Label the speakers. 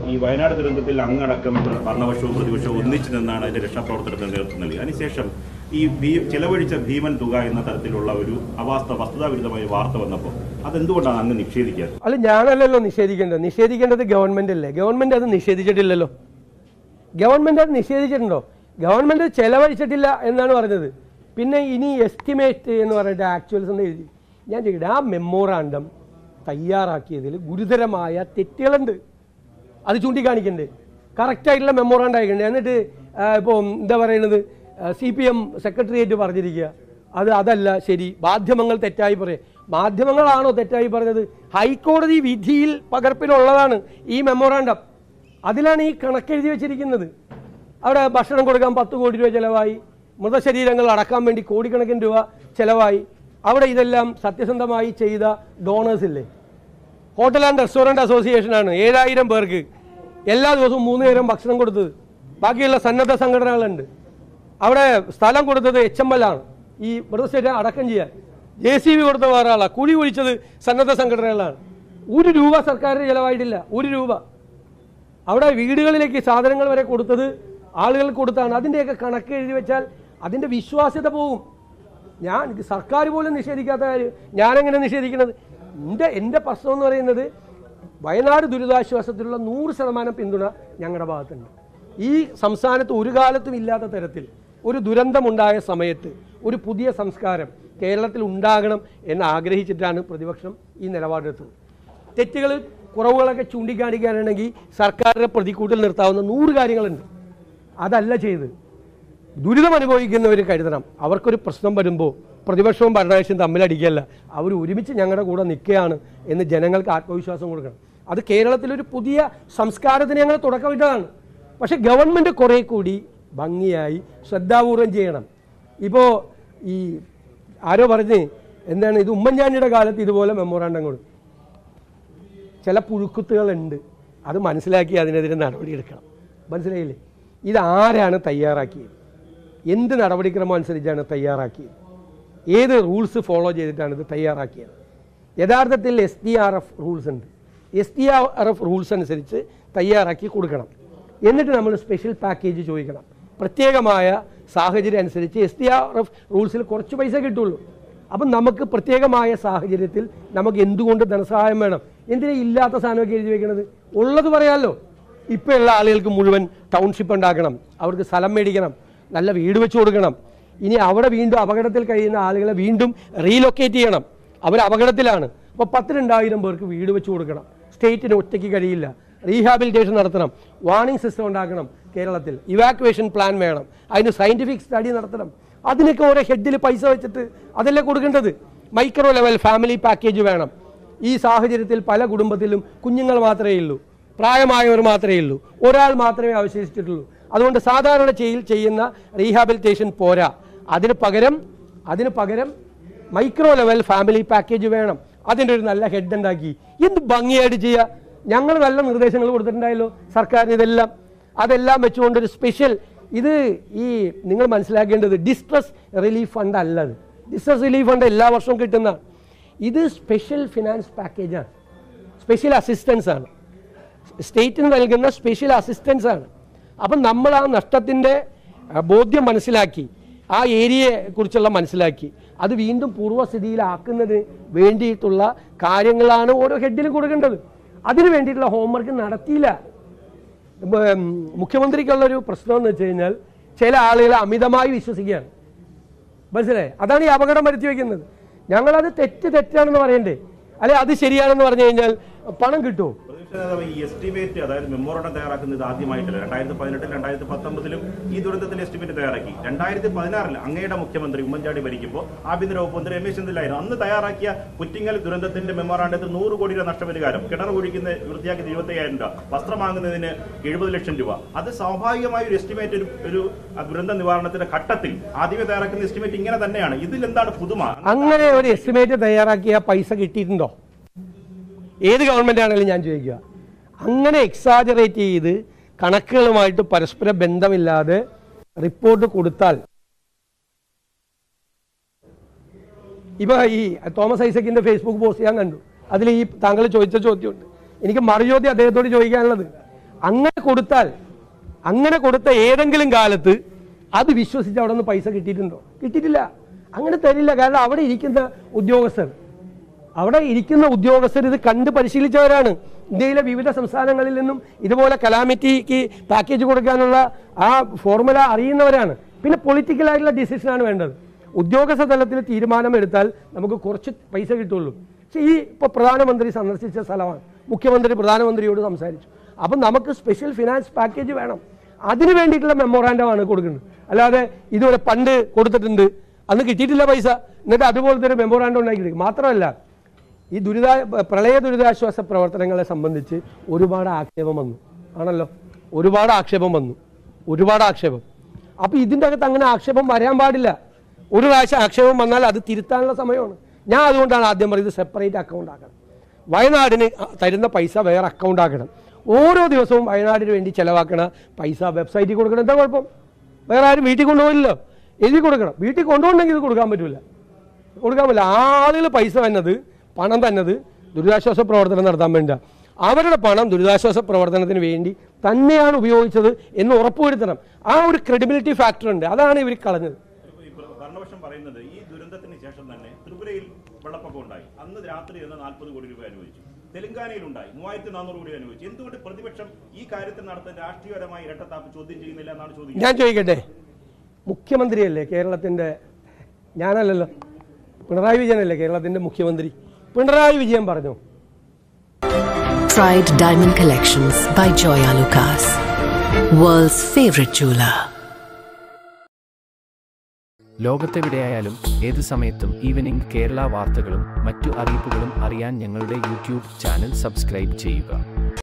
Speaker 1: ഈ വയനാട് ദുരന്തത്തിൽ അങ്ങടക്കം ഭരണപക്ഷവും പ്രതിപക്ഷവും ഒന്നിച്ചു നിന്നാണ് അതിന്റെ രക്ഷാപ്രവർത്തനത്തിന് നേതൃത്വം നൽകി. അതിനുശേഷം ഈ ചെലവഴിച്ച ഭീമൻ തുക എന്ന തരത്തിലുള്ള ഒരു വസ്തുതാവിരുദ്ധമായ വാർത്ത വന്നപ്പോൾ അതെന്തുകൊണ്ടാണ് അങ്ങ് നിഷേധിക്കാറ്?
Speaker 2: അല്ല, ഞാനല്ലല്ലോ നിഷേധിക്കേണ്ടത് ഗവൺമെന്റ് അല്ലേ? ഗവൺമെന്റ് അത് നിഷേധിച്ചിട്ടില്ലല്ലോ. ഗവൺമെന്റ് അത് നിഷേധിച്ചിട്ടുണ്ടോ? ഗവൺമെന്റ് ചെലവഴിച്ചിട്ടില്ല എന്നാണ് പറഞ്ഞത്. പിന്നെ ഇനി എസ്റ്റിമേറ്റ് എന്ന് പറഞ്ഞിട്ട് ആക്ച്വൽസ് എന്ന് എഴുതി. ഞാൻ ചോദിക്കട്ടെ, ആ മെമ്മോറാണ്ടം തയ്യാറാക്കിയതിൽ ഗുരുതരമായ തെറ്റുകളുണ്ട്. അത് ചൂണ്ടിക്കാണിക്കണ്ടേ? കറക്റ്റായിട്ടുള്ള മെമ്മോറാണ്ടം അയക്കണ്ടേ? എന്നിട്ട് ഇപ്പോൾ എന്താ പറയുന്നത്, CPM സെക്രട്ടേറിയറ്റ് പറഞ്ഞിരിക്കുക അതല്ല ശരി, മാധ്യമങ്ങൾ തെറ്റായി പറയും. മാധ്യമങ്ങളാണോ തെറ്റായി പറഞ്ഞത്? ഹൈക്കോടതി വിധിയിൽ പകർപ്പിലുള്ളതാണ് ഈ മെമ്മോറാണ്ടം. അതിലാണ് ഈ കണക്കെഴുതി വെച്ചിരിക്കുന്നത്. അവിടെ ഭക്ഷണം കൊടുക്കാൻ 10 കോടി രൂപ ചിലവായി, മൃതശരീരങ്ങൾ അടക്കാൻ വേണ്ടി കോടിക്കണക്കിന് രൂപ ചിലവായി. അവിടെ ഇതെല്ലാം സത്യസന്ധമായി ചെയ്ത ഡോണേഴ്സ് ഇല്ലേ? ഹോട്ടൽ ആൻഡ് റെസ്റ്റോറൻറ്റ് അസോസിയേഷനാണ് 7000 പേർക്ക് എല്ലാ ദിവസവും 3 നേരം ഭക്ഷണം കൊടുത്തത്. ബാക്കിയുള്ള സന്നദ്ധ സംഘടനകളുണ്ട്. അവിടെ സ്ഥലം കൊടുത്തത് HML ആണ് ഈ മൃതശരീരം അടക്കം ചെയ്യാൻ. JCB കൊടുത്ത വേറെ ആളാണ്. കുഴി കുഴിച്ചത് സന്നദ്ധ സംഘടനകളാണ്. 1 രൂപ സർക്കാരിന് ചിലവായിട്ടില്ല. 1 രൂപ. അവിടെ വീടുകളിലേക്ക് സാധനങ്ങൾ വരെ കൊടുത്തത് ആളുകൾ കൊടുത്താണ്. അതിൻ്റെയൊക്കെ കണക്ക് എഴുതി വെച്ചാൽ അതിൻ്റെ വിശ്വാസ്യത പോകും. സർക്കാർ പോലും നിഷേധിക്കാത്ത കാര്യം ഞാനെങ്ങനെ നിഷേധിക്കുന്നത്? എൻ്റെ പ്രശ്നം എന്ന് പറയുന്നത് വയനാട് ദുരിതാശ്വാസത്തിലുള്ള 100% പിന്തുണ ഞങ്ങളുടെ ഭാഗത്തുണ്ട്. ഈ സംസ്ഥാനത്ത് ഒരു കാലത്തും ഇല്ലാത്ത തരത്തിൽ ഒരു ദുരന്തമുണ്ടായ സമയത്ത് ഒരു പുതിയ സംസ്കാരം കേരളത്തിൽ ഉണ്ടാകണം എന്ന് ആഗ്രഹിച്ചിട്ടാണ് പ്രതിപക്ഷം ഈ നിലപാടെടുത്തത്. തെറ്റുകൾ കുറവുകളൊക്കെ ചൂണ്ടിക്കാണിക്കാനാണെങ്കിൽ സർക്കാരിനെ പ്രതിക്കൂട്ടിൽ നിർത്താവുന്ന 100 കാര്യങ്ങളുണ്ട്. അതല്ല ചെയ്ത്. ദുരിതം അനുഭവിക്കുന്നവർ കരുതണം. അവർക്കൊരു പ്രശ്നം വരുമ്പോൾ പ്രതിപക്ഷവും ഭരണകക്ഷിയും തമ്മിലടിക്കുകയല്ല, അവർ ഒരുമിച്ച് ഞങ്ങളുടെ കൂടെ നിൽക്കുകയാണ് എന്ന് ജനങ്ങൾക്ക് ആത്മവിശ്വാസം കൊടുക്കണം. അത് കേരളത്തിലൊരു പുതിയ സംസ്കാരത്തിന് ഞങ്ങൾ തുടക്കമിട്ടതാണ്. പക്ഷേ ഗവൺമെൻറ് കുറേ കൂടി ഭംഗിയായി ശ്രദ്ധാപൂർവം ചെയ്യണം. ഇപ്പോൾ ഈ ആരോ പറഞ്ഞ് എന്താണ് ഇത് ഉമ്മൻചാണ്ടിയുടെ കാലത്ത് ഇതുപോലെ മെമ്മോറാണ്ടം കൊടുക്കും. ചില പുഴുക്കുത്തുകളുണ്ട്, അത് മനസ്സിലാക്കി അതിനെതിരെ നടപടിയെടുക്കണം. മനസ്സിലായില്ലേ? ഇതാരാണ് തയ്യാറാക്കിയത്? എന്ത് നടപടിക്രമം അനുസരിച്ചാണ് തയ്യാറാക്കിയത്? ഏത് റൂൾസ് ഫോളോ ചെയ്തിട്ടാണ് ഇത് തയ്യാറാക്കിയത്? യഥാർത്ഥത്തിൽ SDRF റൂൾസ് ഉണ്ട്. SDRF റൂൾസ് അനുസരിച്ച് തയ്യാറാക്കി കൊടുക്കണം. എന്നിട്ട് നമ്മൾ സ്പെഷ്യൽ പാക്കേജ് ചോദിക്കണം. പ്രത്യേകമായ സാഹചര്യം അനുസരിച്ച് SDRF റൂൾസിൽ കുറച്ച് പൈസ കിട്ടുള്ളൂ. അപ്പം നമുക്ക് പ്രത്യേകമായ സാഹചര്യത്തിൽ നമുക്ക് എന്തുകൊണ്ട് ധനസഹായം വേണം? എന്തിനാ ഇല്ലാത്ത സാധനമൊക്കെ എഴുതി വയ്ക്കണത്? ഉള്ളത് പറയാമല്ലോ. ഇപ്പോൾ ഉള്ള ആളുകൾക്ക് മുഴുവൻ ടൗൺഷിപ്പ് ഉണ്ടാക്കണം, അവർക്ക് സ്ഥലം മേടിക്കണം, നല്ല വീട് വെച്ച് കൊടുക്കണം. ഇനി അവിടെ വീണ്ടും അപകടത്തിൽ കഴിയുന്ന ആളുകളെ വീണ്ടും റീലൊക്കേറ്റ് ചെയ്യണം. അവർ അപകടത്തിലാണ്. അപ്പോൾ 10,000 പേർക്ക് വീട് വെച്ച് കൊടുക്കണം. സ്റ്റേറ്റിന് ഒറ്റയ്ക്ക് കഴിയില്ല. റീഹാബിലിറ്റേഷൻ നടത്തണം. വാർണിംഗ് സിസ്റ്റം ഉണ്ടാക്കണം. കേരളത്തിൽ ഇവാക്യുവേഷൻ പ്ലാൻ വേണം. അതിന് സയൻറ്റിഫിക് സ്റ്റഡി നടത്തണം. അതിനൊക്കെ ഓരോ ഹെഡിൽ പൈസ വെച്ചിട്ട് അതല്ലേ കൊടുക്കേണ്ടത്? മൈക്രോ ലെവൽ ഫാമിലി പാക്കേജ് വേണം. ഈ സാഹചര്യത്തിൽ പല കുടുംബത്തിലും കുഞ്ഞുങ്ങൾ മാത്രമേ ഉള്ളൂ, പ്രായമായവർ മാത്രമേ ഉള്ളൂ, ഒരാൾ മാത്രമേ അവശേഷിച്ചിട്ടുള്ളൂ. അതുകൊണ്ട് സാധാരണ ചെയ്യുന്ന റീഹാബിലിറ്റേഷൻ പോരാ. അതിന് പകരം മൈക്രോ ലെവൽ ഫാമിലി പാക്കേജ് വേണം. അതിൻ്റെ ഒരു നല്ല ഹെഡ് ഉണ്ടാക്കി എന്ത് ഭംഗിയായിട്ട് ചെയ്യുക. ഞങ്ങൾ നല്ല നിർദ്ദേശങ്ങൾ കൊടുത്തിട്ടുണ്ടായല്ലോ സർക്കാരിന്. അതെല്ലാം വെച്ചുകൊണ്ടൊരു സ്പെഷ്യൽ ഇത് നിങ്ങൾ മനസ്സിലാക്കേണ്ടത് ഡിസ്ട്രസ് റിലീഫ് ഫണ്ട് അല്ലത്. ഡിസ്ട്രസ് റിലീഫ് ഫണ്ട് എല്ലാ വർഷവും കിട്ടുന്ന ഇത് സ്പെഷ്യൽ ഫിനാൻസ് പാക്കേജാണ്. സ്പെഷ്യൽ അസിസ്റ്റൻസ് ആണ്. സ്റ്റേറ്റിന് നൽകുന്ന സ്പെഷ്യൽ അസിസ്റ്റൻസ് ആണ്. അപ്പം നമ്മൾ ആ നഷ്ടത്തിൻ്റെ ബോധ്യം മനസ്സിലാക്കി, ആ ഏരിയയെ കുറിച്ചുള്ള മനസ്സിലാക്കി അത് വീണ്ടും പൂർവ്വസ്ഥിതിയിലാക്കുന്നതിന് വേണ്ടിയിട്ടുള്ള കാര്യങ്ങളാണ് ഓരോ ഹെഡിലും കൊടുക്കേണ്ടത്. അതിന് വേണ്ടിയിട്ടുള്ള ഹോംവർക്ക് നടത്തിയില്ല. മുഖ്യമന്ത്രിക്കുള്ളൊരു പ്രശ്നം എന്ന് വെച്ച് കഴിഞ്ഞാൽ ചില ആളുകളെ അമിതമായി വിശ്വസിക്കുകയാണ്. മനസ്സിലായി? അതാണ് ഈ അപകടം വരുത്തി വയ്ക്കുന്നത്. ഞങ്ങളത് തെറ്റാണെന്ന് പറയണ്ടേ? അല്ലെ അത് ശരിയാണെന്ന് പറഞ്ഞു കഴിഞ്ഞാൽ പണം കിട്ടുമോ?
Speaker 1: ഈ എസ്റ്റിമേറ്റ്, അതായത് മെമ്മോറാണ്ടം തയ്യാറാക്കുന്നത് ആദ്യമായിട്ടല്ല. 2018 2019 ഈ ദുരന്തത്തിന്റെ എസ്റ്റിമേറ്റ് തയ്യാറാക്കി. 2016 അങ്ങയുടെ മുഖ്യമന്ത്രി ഉമ്മൻചാണ്ടി ഭരിക്കുമ്പോൾ ആഭ്യന്തര വകുപ്പ് മന്ത്രി രമേശ് ചെന്നിത്തലയായിരുന്നു. അന്ന് തയ്യാറാക്കിയ പുറ്റിങ്ങൽ ദുരന്തത്തിന്റെ മെമ്മോറാണ്ടത്തിൽ 100 കോടി രൂപ നഷ്ടപരിഹാരം, കിണർ കുഴിക്കുന്ന വൃത്തിയാക്കി 25,000 രൂപ, വസ്ത്രം വാങ്ങുന്നതിന് 70 ലക്ഷം രൂപ. അത് സ്വാഭാവികമായ ഒരു എസ്റ്റിമേറ്റ്, ഒരു ദുരന്ത നിവാരണത്തിന്റെ ഘട്ടത്തിൽ ആദ്യമേ തയ്യാറാക്കുന്ന എസ്റ്റിമേറ്റ് ഇങ്ങനെ തന്നെയാണ്. ഇതിൽ എന്താണ് പുതുമ?
Speaker 2: അങ്ങനെ ഒരു എസ്റ്റിമേറ്റ് തയ്യാറാക്കിയ പൈസ കിട്ടിയിട്ടുണ്ടോ? ഏത് ഗവൺമെൻറ് ആണെങ്കിലും ഞാൻ ചോദിക്കുക. അങ്ങനെ എക്സാജറേറ്റ് ചെയ്ത് കണക്കുകളുമായിട്ട് പരസ്പര ബന്ധമില്ലാതെ റിപ്പോർട്ട് കൊടുത്താൽ, ഇപ്പോൾ ഈ തോമസ് ഐസക്കിൻ്റെ ഫേസ്ബുക്ക് പോസ്റ്റ് ഞാൻ കണ്ടു. അതിൽ ഈ താങ്കൾ ചോദിച്ച ചോദ്യമുണ്ട്. എനിക്ക് മറുചോദ്യം അദ്ദേഹത്തോട് ചോദിക്കാനുള്ളത്, അങ്ങനെ കൊടുത്ത ഏതെങ്കിലും കാലത്ത് അത് വിശ്വസിച്ച് അവിടെ നിന്ന് പൈസ കിട്ടിയിട്ടുണ്ടോ? കിട്ടിയിട്ടില്ല. അങ്ങനെ തരില്ല. കാരണം അവിടെ ഇരിക്കുന്ന ഉദ്യോഗസ്ഥർ ഇത് കണ്ട് പരിശീലിച്ചവരാണ്. ഇന്ത്യയിലെ വിവിധ സംസ്ഥാനങ്ങളിൽ നിന്നും ഇതുപോലെ കലാമിറ്റിക്ക് പാക്കേജ് കൊടുക്കാനുള്ള ആ ഫോർമുല അറിയുന്നവരാണ്. പിന്നെ പൊളിറ്റിക്കലായിട്ടുള്ള ഡിസിഷനാണ് വേണ്ടത്. ഉദ്യോഗസ്ഥ തലത്തിൽ തീരുമാനമെടുത്താൽ നമുക്ക് കുറച്ച് പൈസ കിട്ടുള്ളൂ. പക്ഷേ ഇപ്പോൾ പ്രധാനമന്ത്രി സന്ദർശിച്ച സ്ഥലമാണ്. മുഖ്യമന്ത്രി പ്രധാനമന്ത്രിയോട് സംസാരിച്ചു. അപ്പം നമുക്ക് സ്പെഷ്യൽ ഫിനാൻസ് പാക്കേജ് വേണം. അതിന് വേണ്ടിയിട്ടുള്ള മെമ്മോറാൻഡമാണ് കൊടുക്കുന്നത്. അല്ലാതെ ഇതുവരെ പണ്ട് കൊടുത്തിട്ടുണ്ട്, അന്ന് കിട്ടിയിട്ടില്ല പൈസ, എന്നിട്ട് അതുപോലത്തെ ഒരു മെമ്മോറാൻഡം ഉണ്ടാക്കിയിട്ട്. മാത്രമല്ല ഈ പ്രളയ ദുരിതാശ്വാസ പ്രവർത്തനങ്ങളെ സംബന്ധിച്ച് ഒരുപാട് ആക്ഷേപം വന്നു. ആണല്ലോ, ഒരുപാട് ആക്ഷേപം. അപ്പോൾ ഇതിൻ്റെ അകത്ത് അങ്ങനെ ആക്ഷേപം വരാൻ പാടില്ല. ഒരു പ്രാവശ്യം ആക്ഷേപം വന്നാൽ അത് തിരുത്താനുള്ള സമയമാണ്. ഞാൻ അതുകൊണ്ടാണ് ആദ്യം പറയുന്നത് സെപ്പറേറ്റ് അക്കൗണ്ട് ആക്കണം. വയനാടിന് തരുന്ന പൈസ വേറെ അക്കൗണ്ട് ആക്കണം. ഓരോ ദിവസവും വയനാടിന് വേണ്ടി ചിലവാക്കണ പൈസ വെബ്സൈറ്റിൽ കൊടുക്കണം. എന്താ കുഴപ്പം? വേറെ ആരും വീട്ടിൽ കൊണ്ടുപോയില്ലല്ലോ, എഴുതി കൊടുക്കണം. വീട്ടിൽ കൊണ്ടുപോകണമെങ്കിൽ ഇത് കൊടുക്കാൻ പറ്റില്ല. ആളുകൾ പൈസ പണം തന്നത് ദുരിതാശ്വാസ പ്രവർത്തനം നടത്താൻ വേണ്ട. അവരുടെ പണം ദുരിതാശ്വാസ പ്രവർത്തനത്തിന് വേണ്ടി തന്നെയാണ് ഉപയോഗിച്ചത് എന്ന് ഉറപ്പുവരുത്തണം. ആ ഒരു ക്രെഡിബിലിറ്റി ഫാക്ടർ ഉണ്ട്. അതാണ് ഇവർ കളഞ്ഞത്.
Speaker 1: ഭരണപക്ഷം പറയുന്നത് ഈ ദുരന്തത്തിന് ശേഷം തന്നെ ത്രിപുരയിൽ വെള്ളപ്പൊക്കം ഉണ്ടായി. അന്ന് രാത്രി 40 കോടി രൂപ അനുവദിച്ചു. തെലങ്കാനയിലുണ്ടായി 3400 കോടി അനുവദിച്ചു. എന്തുകൊണ്ട് പ്രതിപക്ഷം ഈ കാര്യത്തിൽ നടത്താൻ രാഷ്ട്രീയപരമായി ഇരട്ടത്താപ്പ് ചോദ്യം ചെയ്യുന്നില്ല എന്നാണ് ചോദിക്കുന്നത്.
Speaker 2: ഞാൻ ചോദിക്കട്ടെ, മുഖ്യമന്ത്രിയല്ലേ കേരളത്തിന്റെ? ഞാനല്ലല്ലോ, പിണറായി വിജയനല്ലേ കേരളത്തിന്റെ മുഖ്യമന്ത്രി? പിണറായി വിജയൻ പറഞ്ഞു.
Speaker 3: Pride Diamond Collections by Joya Lucas, world's favorite jeweler.
Speaker 4: ലോകത്തെവിടെയായാലും ഏത് സമയത്തും ഈവനിംഗ് കേരള വാർത്തകളും മറ്റു അറിയിപ്പുകളും അറിയാൻ ഞങ്ങളുടെ യൂട്യൂബ് ചാനൽ സബ്സ്ക്രൈബ് ചെയ്യുക.